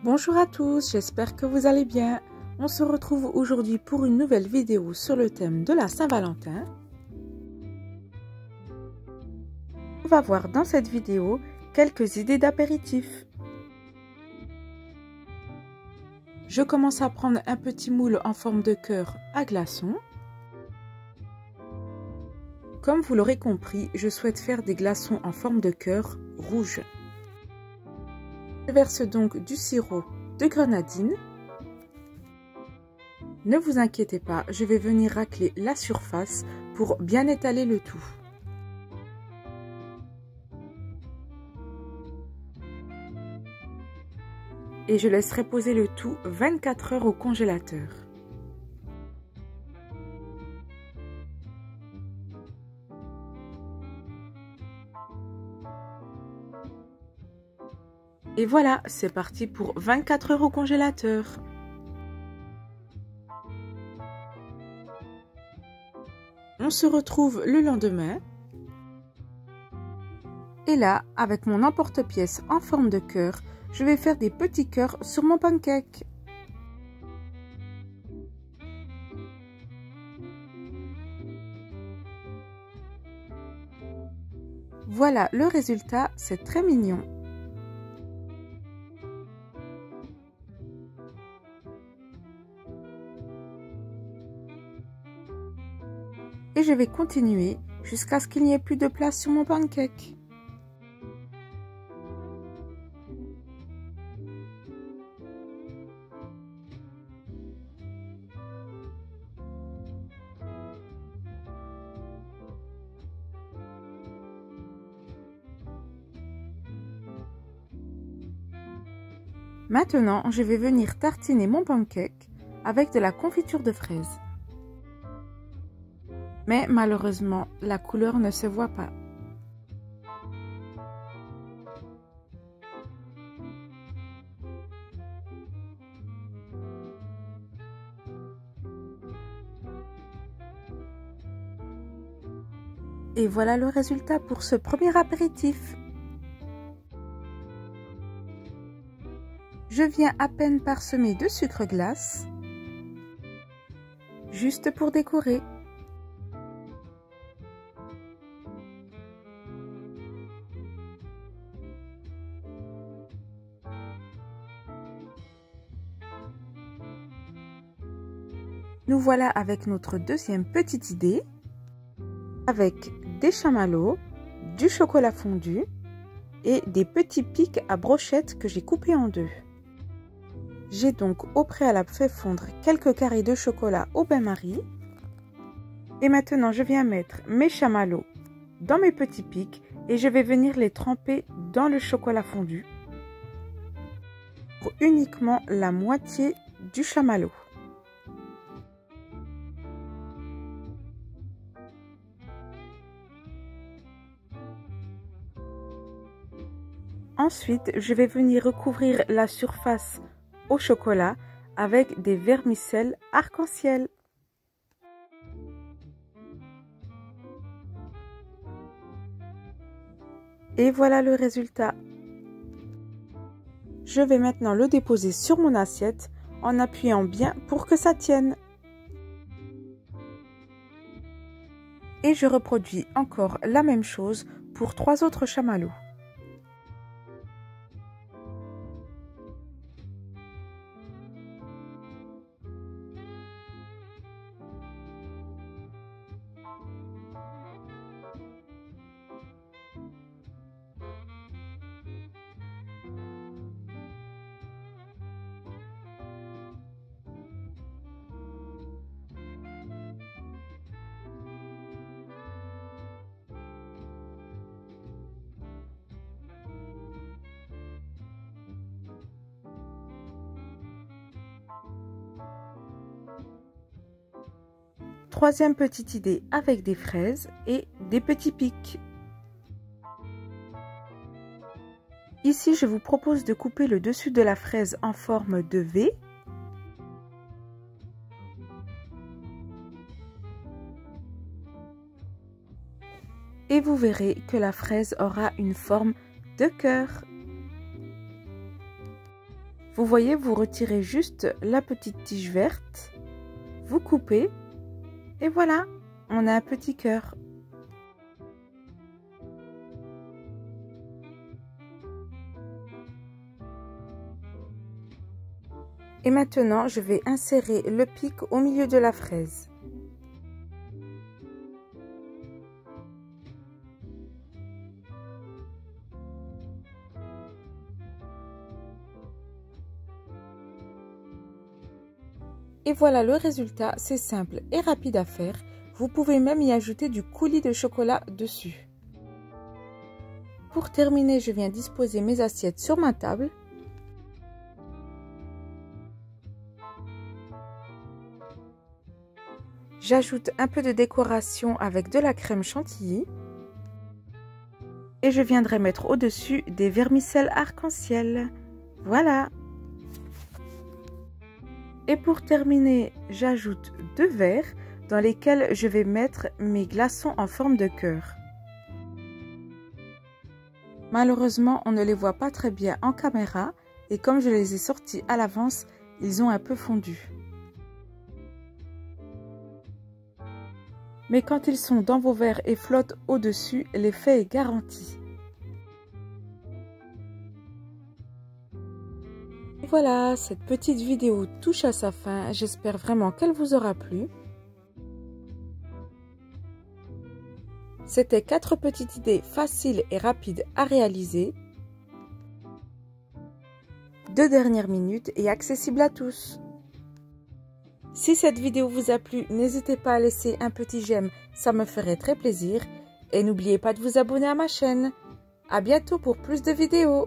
Bonjour à tous, j'espère que vous allez bien. On se retrouve aujourd'hui pour une nouvelle vidéo sur le thème de la Saint-Valentin. On va voir dans cette vidéo quelques idées d'apéritifs. Je commence à prendre un petit moule en forme de cœur à glaçons. Comme vous l'aurez compris, je souhaite faire des glaçons en forme de cœur rouge. Je verse donc du sirop de grenadine. Ne vous inquiétez pas, je vais venir racler la surface pour bien étaler le tout. Et je laisserai poser le tout 24 heures au congélateur. Et voilà, c'est parti pour 24 heures au congélateur. On se retrouve le lendemain. Et là, avec mon emporte-pièce en forme de cœur, je vais faire des petits cœurs sur mon pancake. Voilà le résultat, c'est très mignon. Et je vais continuer jusqu'à ce qu'il n'y ait plus de place sur mon pancake. Maintenant, je vais venir tartiner mon pancake avec de la confiture de fraises. Mais malheureusement, la couleur ne se voit pas. Et voilà le résultat pour ce premier apéritif. Je viens à peine parsemer de sucre glace, juste pour décorer. Nous voilà avec notre deuxième petite idée, avec des chamallows, du chocolat fondu et des petits pics à brochettes que j'ai coupés en deux. J'ai donc au préalable fait fondre quelques carrés de chocolat au bain-marie. Et maintenant, je viens mettre mes chamallows dans mes petits pics et je vais venir les tremper dans le chocolat fondu pour uniquement la moitié du chamallow. Ensuite, je vais venir recouvrir la surface au chocolat avec des vermicelles arc-en-ciel. Et voilà le résultat. Je vais maintenant le déposer sur mon assiette en appuyant bien pour que ça tienne. Et je reproduis encore la même chose pour 3 autres chamallows. Troisième petite idée avec des fraises et des petits pics. Ici, je vous propose de couper le dessus de la fraise en forme de V. Et vous verrez que la fraise aura une forme de cœur. Vous voyez, vous retirez juste la petite tige verte, vous coupez et voilà, on a un petit cœur. Et maintenant, je vais insérer le pic au milieu de la fraise. Et voilà le résultat, c'est simple et rapide à faire. Vous pouvez même y ajouter du coulis de chocolat dessus. Pour terminer, je viens disposer mes assiettes sur ma table. J'ajoute un peu de décoration avec de la crème chantilly. Et je viendrai mettre au-dessus des vermicelles arc-en-ciel. Voilà! Et pour terminer, j'ajoute 2 verres dans lesquels je vais mettre mes glaçons en forme de cœur. Malheureusement, on ne les voit pas très bien en caméra et comme je les ai sortis à l'avance, ils ont un peu fondu. Mais quand ils sont dans vos verres et flottent au-dessus, l'effet est garanti. Voilà, cette petite vidéo touche à sa fin. J'espère vraiment qu'elle vous aura plu. C'était 4 petites idées faciles et rapides à réaliser. De dernière minute et accessibles à tous. Si cette vidéo vous a plu, n'hésitez pas à laisser un petit j'aime, ça me ferait très plaisir. Et n'oubliez pas de vous abonner à ma chaîne. À bientôt pour plus de vidéos.